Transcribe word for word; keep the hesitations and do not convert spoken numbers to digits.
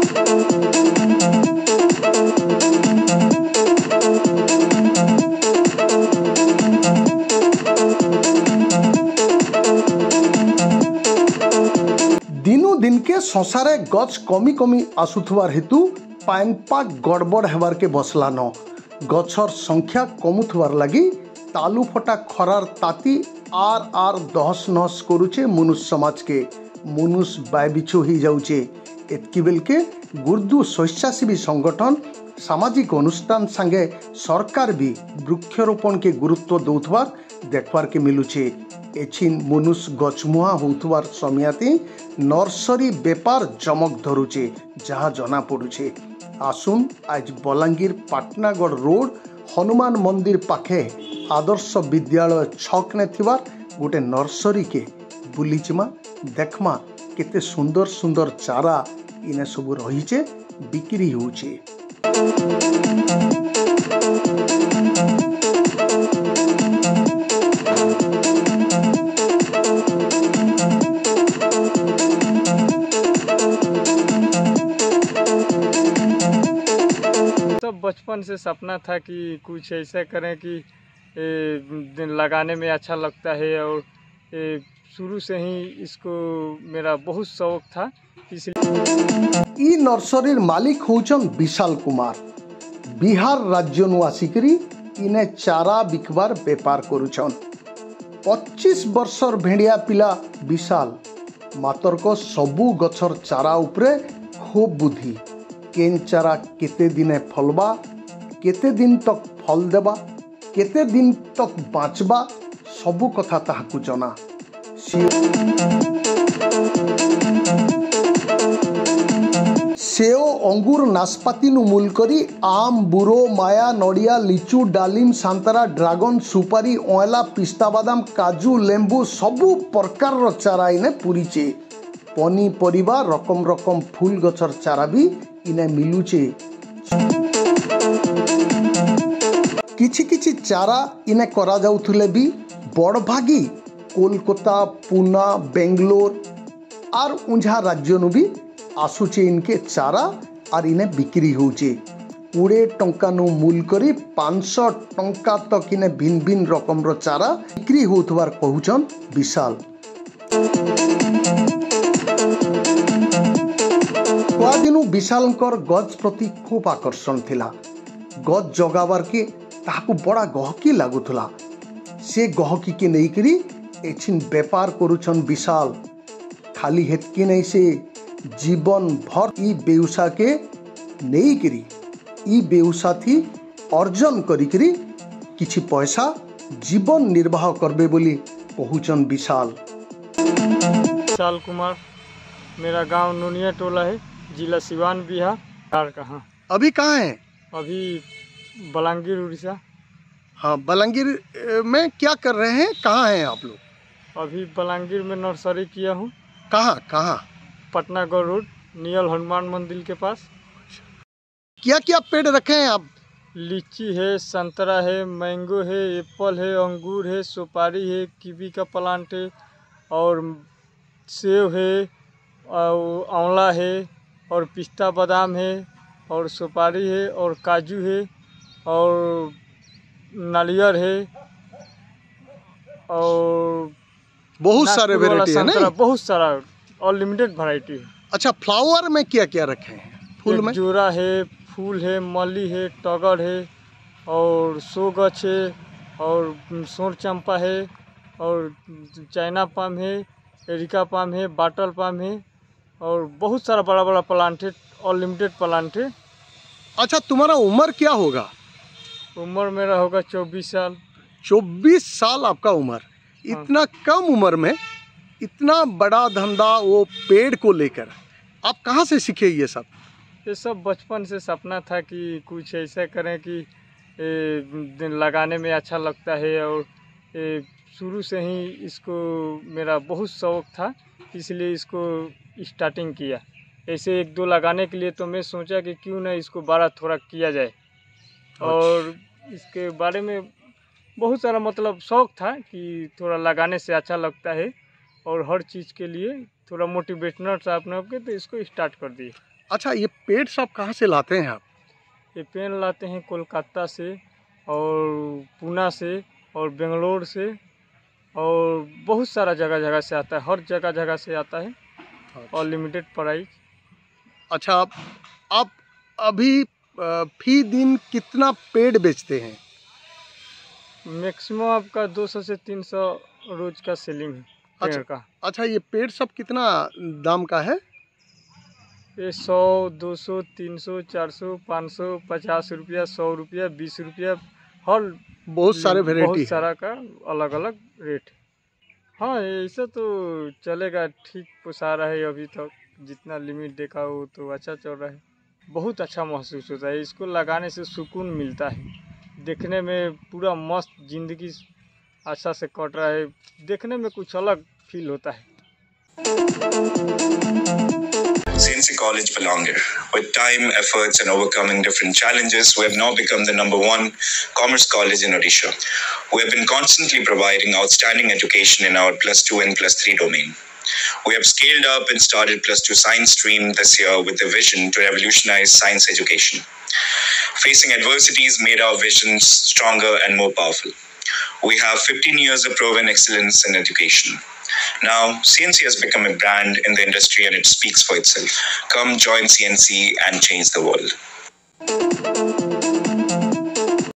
दिनु दिन के संसारे गच कमी कमी आसुथवार हेतु पाइनपाग गड़बड़ हेबार के बसलान गछर संख्या कमुथवार लगी तालु फटा खरार ताती आर आर दहस नहस करुचे मनुष्य समाज के मनुष्य बायबिछु ही जाउचे। एतकी बेल के गुर्दु स्वच्छासेवी संगठन सामाजिक अनुष्ठान संगे सरकार भी वृक्षरोपण के गुरुत्व दौथवार देखवार के मिलुचे। एछिन मनुष्य गछमुहा होथवार समियाती नर्सरी बेपार चमक धरुचे जहाँ जना पड़ुचे। आसुन आज बलांगीर पाटनागढ़ रोड हनुमान मंदिर पाखे आदर्श विद्यालय छक ने थिवार गोटे नर्सरी के बुलीचिमा देखमा केते सुंदर सुंदर चारा इने सब रहीचे बिक्री होचे। सब बचपन से सपना था कि कुछ ऐसा करें कि ए, लगाने में अच्छा लगता है और शुरू से ही इसको मेरा बहुत शौक था। इसलिए ई नर्सरी मालिक होचन विशाल कुमार बिहार राज्य नु आसिकरी इने चारा बिकबार बेपार करुछन। पच्चीस वर्षर भेड़िया पिला विशाल मातर को सबू गछर चारा उपरे खूब बुद्धि केन चारा केते दिने फलबा केते दिन तक फल देबा केते दिन तक बाँचबा सबू कथा ताहाकु जना। सेओ अंगूर नाशपाती नु मूल करी आम बुरो माया नड़िया लिचु डालिम सांतरा ड्रागन सुपारी ओएला पिस्ता बादाम काजू लेंबू सबू प्रकार चारा इने पूरीचे। पनी परिबा रकम रकम फूल गछर चारा भी इने मिलुचे। किछि किछि चारा इने करा जाउथुले भी बड़भागी कोलकाता पुना बेंगलोर आर उंझा राज्य नु भी आसुचे इनके चारा आर इने बिक्री होचे। कोड़े टंका नु मूल करी पाँच सौ टंका तक इने भिन्न भिन्न रकम रो चारा बिक्री होतवार कहूचन विशाल। कुआ दिनु विशालकर गज प्रति खूब आकर्षण थिला। गज जगावार के ताहाकु बड़ा गहकी लागुथला। से गहकी के नहीं करी एछिन बेपार करुछन विशाल। खाली हेतकी नहीं से जीवन भर ई बेउसा के नहीं करी ई बेउसा थी अर्जन करी करी किछि पैसा जीवन निर्वाह करबे बोली कहूचन विशाल। विशाल कुमार मेरा गांव नुनिया टोला है, जिला सिवान बिहार। कहाँ अभी कहाँ है? अभी बलांगीर उड़ीसा। हाँ, बलांगीर में क्या कर रहे हैं? कहाँ हैं आप लोग? अभी बलांगीर में नर्सरी किया हूँ। कहाँ कहाँ? पटनागढ़ रोड नियल हनुमान मंदिर के पास। क्या क्या पेड़ रखे हैं आप? लीची है, संतरा है, मैंगो है, एप्पल है, अंगूर है, सुपारी है, कीवी का प्लांट है और सेब है और आंवला है और पिस्ता बादाम है और सुपारी है और काजू है और नारियल है और बहुत सारे वैरायटी है ना? बहुत सारा अनलिमिटेड वैरायटी है। अच्छा, फ्लावर में क्या क्या रखे हैं? फूल में जोरा है, फूल है, मल्ली है, टगर है और सोगछ है और सोर चंपा है और चाइना पाम है, एरिका पाम है, बाटल पाम है और बहुत सारा बड़ा बड़ा प्लांट है, अनलिमिटेड प्लांट है। अच्छा, तुम्हारा उम्र क्या होगा? उम्र मेरा होगा चौबीस साल। चौबीस साल आपका उम्र? इतना कम उम्र में इतना बड़ा धंधा वो पेड़ को लेकर आप कहाँ से सीखे ये सब? ये सब बचपन से सपना था कि कुछ ऐसा करें कि ए, लगाने में अच्छा लगता है और ए, शुरू से ही इसको मेरा बहुत शौक था, इसलिए इसको स्टार्टिंग किया। ऐसे एक दो लगाने के लिए तो मैं सोचा कि क्यों ना इसको बड़ा थोड़ा किया जाए और इसके बारे में बहुत सारा मतलब शौक था कि थोड़ा लगाने से अच्छा लगता है और हर चीज़ के लिए थोड़ा मोटिवेशनल था अपने आप के, तो इसको स्टार्ट कर दिए। अच्छा, ये पेड़ सब कहाँ से लाते हैं आप? ये पेन लाते हैं कोलकाता से और पूना से और बेंगलोर से और बहुत सारा जगह जगह से आता है, हर जगह जगह से आता है और लिमिटेड प्राइस। अच्छा, आप आप अभी अ, फी दिन कितना पेड़ बेचते हैं? मैक्सिमम आपका दो सौ से तीन सौ रोज का सेलिंग है पेड़ अच्छा का। अच्छा, ये पेड़ सब कितना दाम का है? ये सौ, दो सौ, तीन सौ, चार सौ, पाँच सौ, पचास रुपया, सौ रुपया, बीस रुपया, हर बहुत सारे वैरायटी बहुत है। सारा का अलग अलग रेट है। हाँ, ऐसा तो चलेगा, ठीक पोसा रहा है अभी तक, जितना लिमिट देखा हो तो अच्छा चल रहा है। बहुत अच्छा महसूस होता है, इसको लगाने से सुकून मिलता है, देखने में पूरा मस्त जिंदगी अच्छा से कट रहा है, देखने में कुछ अलग फील होता है। C N C College Palanger. With time, efforts, and overcoming different challenges, we have now become the number one commerce college in Odisha. We have been constantly providing outstanding education in our plus two and plus three domain. We have scaled up and started plus two science stream this year with a vision to revolutionize science education. Facing adversities made our visions stronger and more powerful. We have fifteen years of proven excellence in education. Now, C N C has become a brand in the industry and it speaks for itself. Come join C N C and change the world.